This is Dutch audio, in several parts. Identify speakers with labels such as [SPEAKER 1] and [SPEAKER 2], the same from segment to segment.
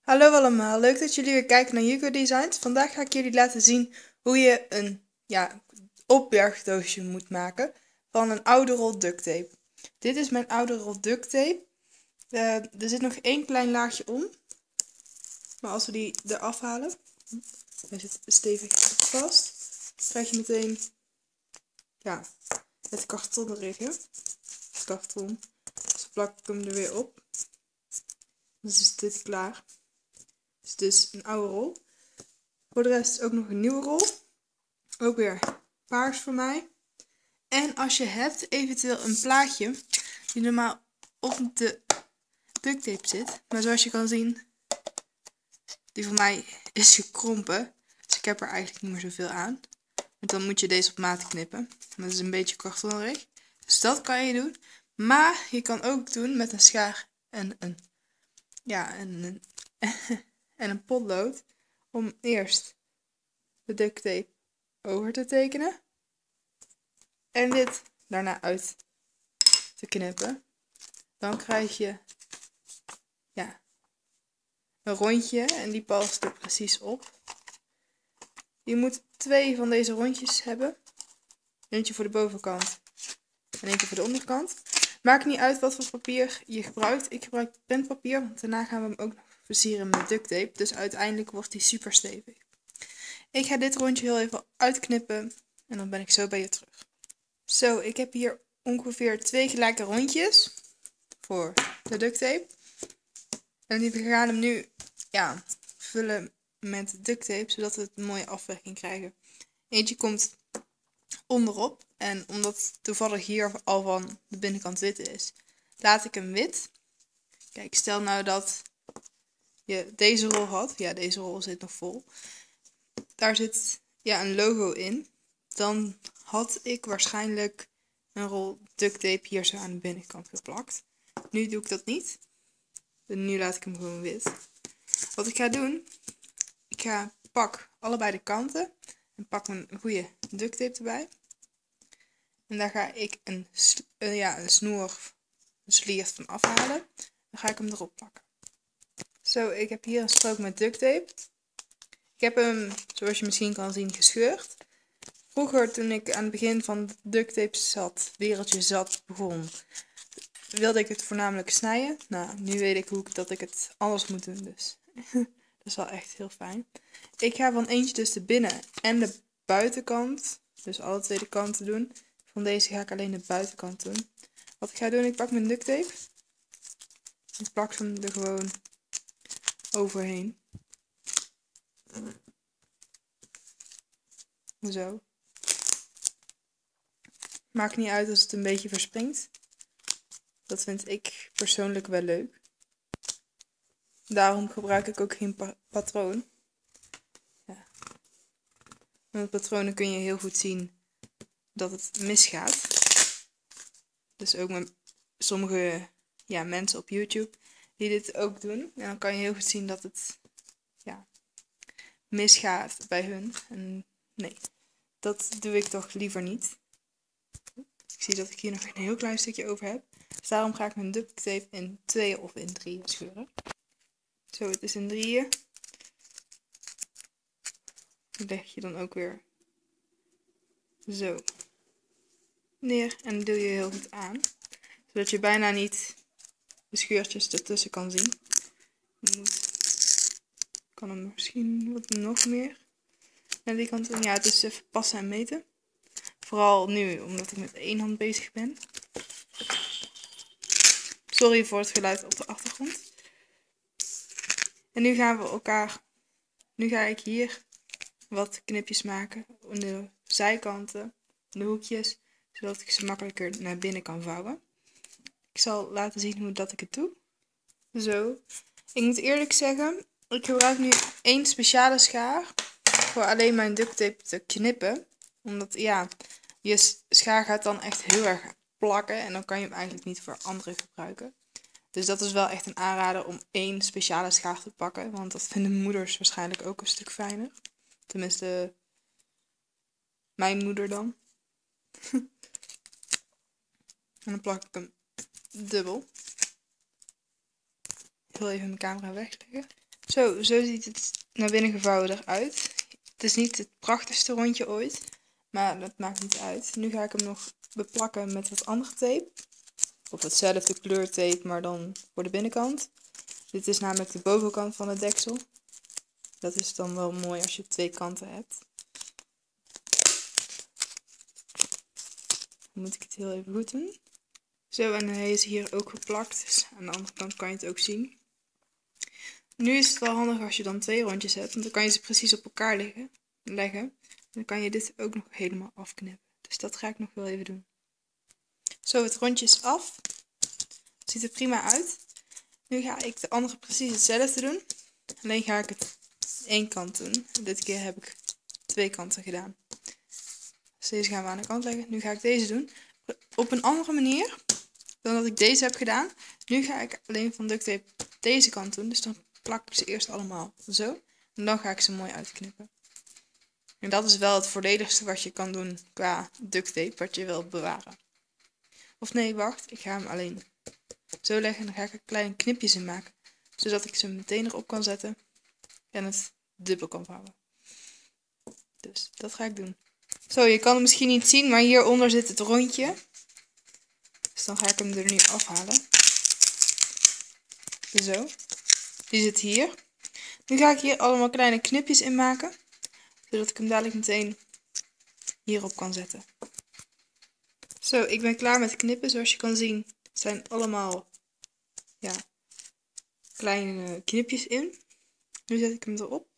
[SPEAKER 1] Hallo allemaal, leuk dat jullie weer kijken naar Hugo Designs. Vandaag ga ik jullie laten zien hoe je een opbergdoosje moet maken van een oude rol duct tape. Dit is mijn oude rol duct tape. Er zit nog één klein laagje om, maar als we die eraf halen, hij zit stevig vast, krijg je meteen het karton liggen. Het karton. Dus plak ik hem er weer op. Dus is dit klaar. Dus een oude rol. Voor de rest ook nog een nieuwe rol. Ook weer paars voor mij. En als je hebt eventueel een plaatje die normaal op de duct tape zit. Maar zoals je kan zien, die van mij is gekrompen. Dus ik heb er eigenlijk niet meer zoveel aan. Want dan moet je deze op maat knippen. Maar dat is een beetje kartonnerig. Dus dat kan je doen. Maar je kan ook doen met een schaar en een potlood. Om eerst de duct tape over te tekenen. En dit daarna uit te knippen. Dan krijg je een rondje en die past er precies op. Je moet 2 van deze rondjes hebben. Eentje voor de bovenkant en eentje voor de onderkant. Maakt niet uit wat voor papier je gebruikt. Ik gebruik printpapier, want daarna gaan we hem ook nog versieren met duct tape. Dus uiteindelijk wordt hij super stevig. Ik ga dit rondje heel even uitknippen en dan ben ik zo bij je terug. Zo, ik heb hier ongeveer 2 gelijke rondjes voor de duct tape. En we gaan hem nu vullen met duct tape, zodat we een mooie afwerking krijgen. Eentje komt onderop. En omdat toevallig hier al van de binnenkant wit is, laat ik hem wit. Kijk, stel nou dat je deze rol had. Ja, deze rol zit nog vol. Daar zit een logo in. Dan had ik waarschijnlijk een rol duct tape hier zo aan de binnenkant geplakt. Nu doe ik dat niet. Nu laat ik hem gewoon wit. Wat ik ga doen, ik pak allebei de kanten en pak een goede duct tape erbij. En daar ga ik een snoer, een sliert van afhalen. Dan ga ik hem erop plakken. Zo, ik heb hier een strook met duct tape. Ik heb hem, zoals je misschien kan zien, gescheurd. Vroeger, toen ik aan het begin van de duct tape wereldje begon, wilde ik het voornamelijk snijden. Nou, nu weet ik dat ik het anders moet doen, dus dat is wel echt heel fijn. Ik ga van eentje dus de binnen- en de buitenkant, dus alle 2 de kanten doen. Van deze ga ik alleen de buitenkant doen. Wat ik ga doen, ik pak mijn duct tape. Ik plak hem er gewoon overheen. Zo. Maakt niet uit als het een beetje verspringt. Dat vind ik persoonlijk wel leuk. Daarom gebruik ik ook geen patroon. Ja. Met patronen kun je heel goed zien dat het misgaat. Dus ook met sommige mensen op YouTube die dit ook doen. En dan kan je heel goed zien dat het misgaat bij hun. En nee, dat doe ik toch liever niet. Ik zie dat ik hier nog een heel klein stukje over heb. Dus daarom ga ik mijn duct tape in 2 of in 3 scheuren. Zo, het is in 3. Die leg je dan ook weer zo neer en duw je heel goed aan. Zodat je bijna niet de scheurtjes ertussen kan zien. Kan hem misschien wat nog meer aan die kant doen. Ja, het is even passen en meten. Vooral nu, omdat ik met 1 hand bezig ben. Sorry voor het geluid op de achtergrond. En nu ga ik hier wat knipjes maken aan de zijkanten, de hoekjes, zodat ik ze makkelijker naar binnen kan vouwen. Ik zal laten zien hoe dat ik het doe. Zo. Ik moet eerlijk zeggen, ik gebruik nu 1 speciale schaar voor alleen mijn duct tape te knippen. Omdat je schaar gaat dan echt heel erg plakken en dan kan je hem eigenlijk niet voor andere gebruiken. Dus dat is wel echt een aanrader om 1 speciale schaar te pakken, want dat vinden moeders waarschijnlijk ook een stuk fijner. Tenminste, mijn moeder dan. En dan plak ik hem dubbel. Ik wil even mijn camera wegleggen. Zo ziet het naar binnen gevouwen eruit. Het is niet het prachtigste rondje ooit, maar dat maakt niet uit. Nu ga ik hem nog beplakken met wat andere tape. Of hetzelfde kleurtape, maar dan voor de binnenkant. Dit is namelijk de bovenkant van het deksel. Dat is dan wel mooi als je 2 kanten hebt. Dan moet ik het heel even goed doen. Zo, en hij is hier ook geplakt. Dus aan de andere kant kan je het ook zien. Nu is het wel handig als je dan 2 rondjes hebt, want dan kan je ze precies op elkaar leggen. En dan kan je dit ook nog helemaal afknippen. Dus dat ga ik nog wel even doen. Zo, het rondje is af. Het ziet er prima uit. Nu ga ik de andere precies hetzelfde doen. Alleen ga ik het 1 kant doen. Dit keer heb ik 2 kanten gedaan. Dus deze gaan we aan de kant leggen. Nu ga ik deze doen. Op een andere manier dan dat ik deze heb gedaan. Nu ga ik alleen van duct tape deze kant doen. Dus dan plak ik ze eerst allemaal zo. En dan ga ik ze mooi uitknippen. En dat is wel het voordeligste wat je kan doen qua duct tape. Wat je wilt bewaren. Of nee, wacht. Ik ga hem alleen zo leggen. En dan ga ik er kleine knipjes in maken. Zodat ik ze meteen erop kan zetten. En het dubbel kan vouwen. Dus dat ga ik doen. Zo, je kan het misschien niet zien, maar hieronder zit het rondje. Dus dan ga ik hem er nu afhalen. Zo. Die zit hier. Nu ga ik hier allemaal kleine knipjes in maken. Zodat ik hem dadelijk meteen hierop kan zetten. Zo, ik ben klaar met knippen. Zoals je kan zien zijn allemaal kleine knipjes in. Nu zet ik hem erop.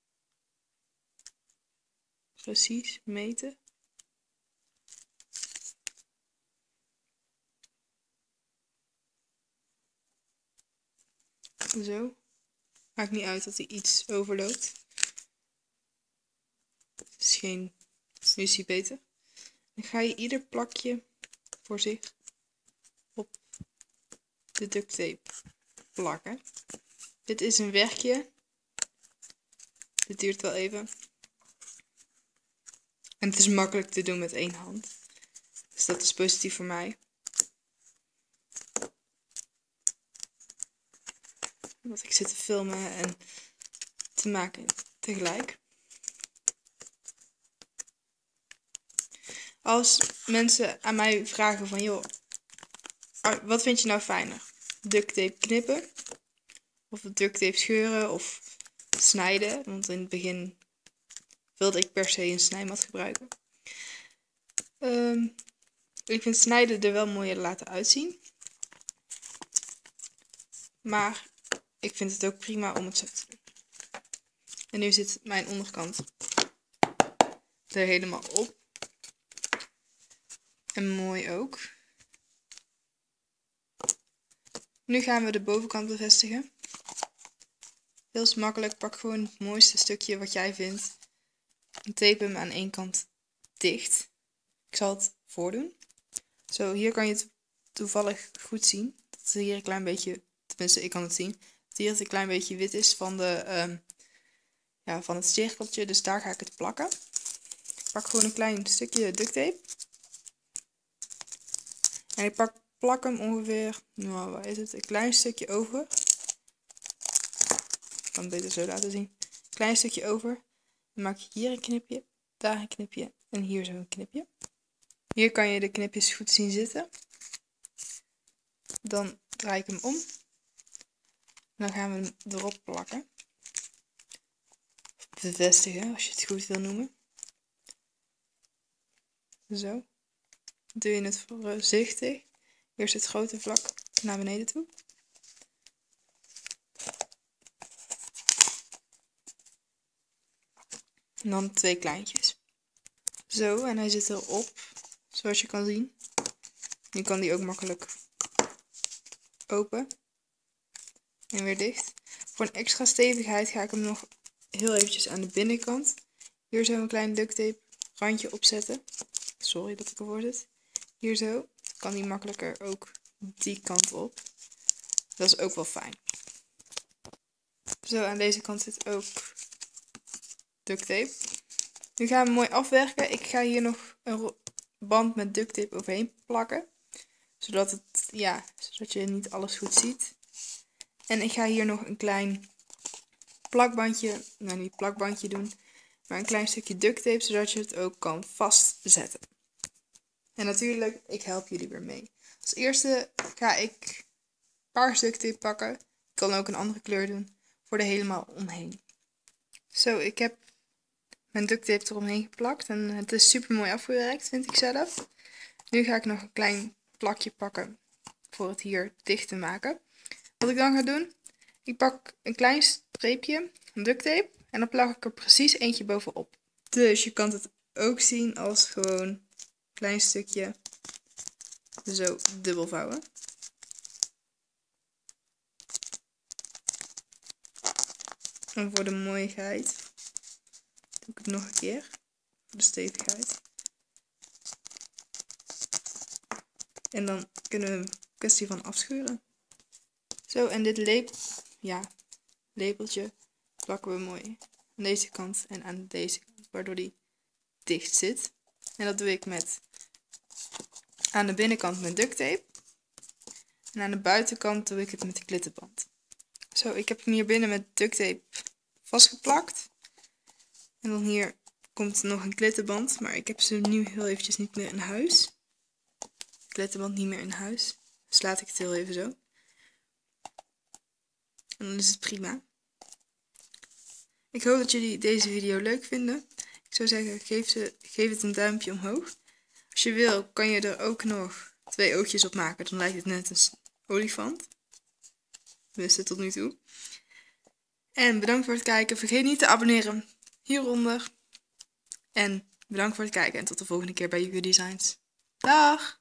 [SPEAKER 1] Precies, meten. Zo. Maakt niet uit dat hij iets overloopt. Is geen... Nu is hij beter. Dan ga je ieder plakje voor zich op de duct tape plakken. Dit is een werkje. Dit duurt wel even. En het is makkelijk te doen met 1 hand. Dus dat is positief voor mij. Want ik zit te filmen en te maken tegelijk. Als mensen aan mij vragen van, joh, wat vind je nou fijner? Duct tape knippen? Of duct tape scheuren of snijden? Want in het begin wilde ik per se een snijmat gebruiken. Ik vind snijden er wel mooier laten uitzien. Maar ik vind het ook prima om het zo te doen. En nu zit mijn onderkant er helemaal op. En mooi ook. Nu gaan we de bovenkant bevestigen. Heel makkelijk, pak gewoon het mooiste stukje wat jij vindt. En tape hem aan 1 kant dicht. Ik zal het voordoen. Zo, hier kan je het toevallig goed zien. Dat hier een klein beetje, tenminste ik kan het zien. Dat hier het een klein beetje wit is van, van het cirkeltje. Dus daar ga ik het plakken. Ik pak gewoon een klein stukje duct tape. En ik plak hem ongeveer, nou waar is het, een klein stukje over. Ik kan het beter zo laten zien. Een klein stukje over. Dan maak ik hier een knipje, daar een knipje en hier zo een knipje. Hier kan je de knipjes goed zien zitten. Dan draai ik hem om. En dan gaan we hem erop plakken. Bevestigen, als je het goed wil noemen. Zo. Dan doe je het voorzichtig. Eerst het grote vlak naar beneden toe. En dan 2 kleintjes. Zo, en hij zit erop. Zoals je kan zien. Nu kan die ook makkelijk open. En weer dicht. Voor een extra stevigheid ga ik hem nog heel eventjes aan de binnenkant. Hier zo een klein duct tape randje opzetten. Sorry dat ik ervoor zit. Hier zo. Kan die makkelijker ook die kant op. Dat is ook wel fijn. Zo, aan deze kant zit ook duct tape. Nu gaan we mooi afwerken. Ik ga hier nog een band met duct tape overheen plakken. Zodat je niet alles goed ziet. En ik ga hier nog een klein plakbandje, nou niet plakbandje doen, maar een klein stukje duct tape, zodat je het ook kan vastzetten. En natuurlijk, ik help jullie weer mee. Als eerste ga ik paars duct tape pakken. Ik kan ook een andere kleur doen, voor er helemaal omheen. Zo, ik heb mijn duct tape eromheen geplakt en het is super mooi afgewerkt, vind ik zelf. Nu ga ik nog een klein plakje pakken voor het hier dicht te maken. Wat ik dan ga doen, ik pak een klein streepje duct tape en dan plak ik er precies eentje bovenop. Dus je kan het ook zien als gewoon een klein stukje zo dubbel vouwen. En voor de mooiheid doe ik het nog een keer, voor de stevigheid. En dan kunnen we een kwestie van afschuren. Zo, en dit lepeltje plakken we mooi aan deze kant en aan deze kant, waardoor die dicht zit. En dat doe ik met aan de binnenkant met duct tape. En aan de buitenkant doe ik het met de klittenband. Zo, ik heb hem hier binnen met duct tape vastgeplakt. En dan hier komt nog een klittenband, maar ik heb ze nu heel eventjes niet meer in huis. Klittenband niet meer in huis. Dus laat ik het heel even zo. En dan is het prima. Ik hoop dat jullie deze video leuk vinden. Ik zou zeggen, geef het een duimpje omhoog. Als je wil, kan je er ook nog 2 oogjes op maken. Dan lijkt het net een olifant. Tenminste, tot nu toe. En bedankt voor het kijken. Vergeet niet te abonneren hieronder. En bedankt voor het kijken en tot de volgende keer bij Hugo Designs. Dag!